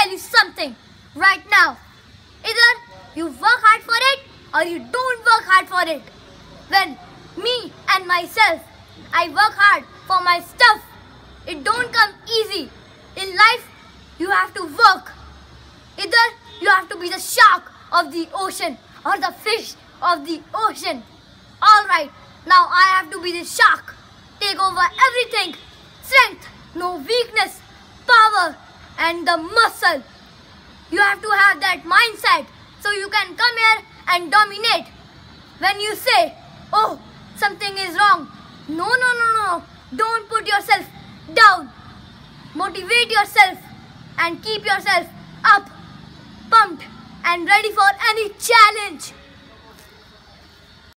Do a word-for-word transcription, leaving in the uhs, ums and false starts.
tell you something right now. Either you work hard for it or you don't work hard for it. When me and myself, I work hard for my stuff. It don't come easy. In life, you have to work. Either you have to be the shark of the ocean or the fish of the ocean. Alright, now I have to be the shark. Take over everything. Strength, no weakness, power and the muscle. You have to have that mindset so you can come here and dominate. When you say, oh, something is wrong. No, no, no, no. Don't put yourself down. Motivate yourself and keep yourself up, pumped and ready for any challenge.